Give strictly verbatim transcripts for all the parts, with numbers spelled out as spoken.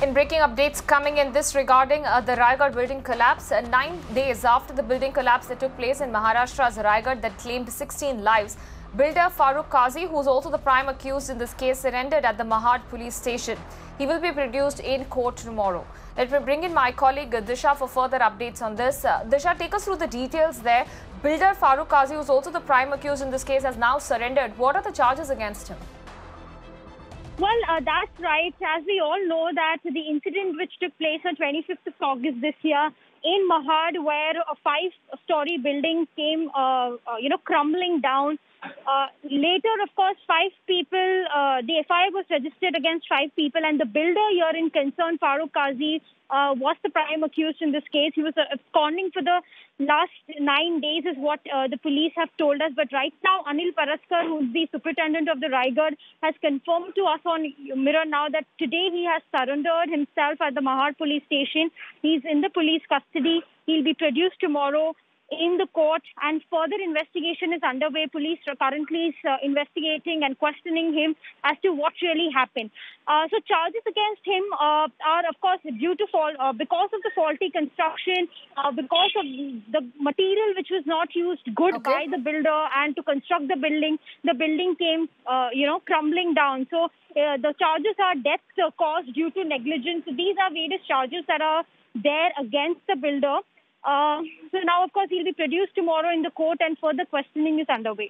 In breaking updates coming in this regarding uh, the Raigad building collapse, uh, nine days after the building collapse that took place in Maharashtra's Raigad that claimed sixteen lives, builder Farooq Qazi, who is also the prime accused in this case, surrendered at the Mahad police station. He will be produced in court tomorrow. Let me bring in my colleague Disha for further updates on this. Uh, Disha, take us through the details there. Builder Farooq Qazi, who is also the prime accused in this case, has now surrendered. What are the charges against him? Well, uh, that's right. As we all know that the incident which took place on twenty-fifth of August this year in Mahad, where a five-story building came, uh, uh, you know, crumbling down. Uh, later, of course, five people, uh, the F I R was registered against five people, and the builder here in concern, Farooq Qazi, uh, was the prime accused in this case. He was uh, absconding for the last nine days is what uh, the police have told us. But right now, Anil Paraskar, who is the superintendent of the Raigad, has confirmed to us on Mirror now that today he has surrendered himself at the Mahad police station. He's in the police custody. He'll be produced tomorrow in the court, and further investigation is underway. Police are currently is, uh, investigating and questioning him as to what really happened. Uh, so charges against him uh, are, of course, due to fall uh, because of the faulty construction, uh, because of the material which was not used good okay. by the builder, and to construct the building, the building came, uh, you know, crumbling down. So uh, the charges are death uh, caused due to negligence. So these are various charges that are there against the builder. Uh, so now, of course, he'll be produced tomorrow in the court, and further questioning is underway.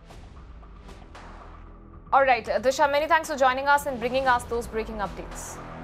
All right, Disha, many thanks for joining us and bringing us those breaking updates.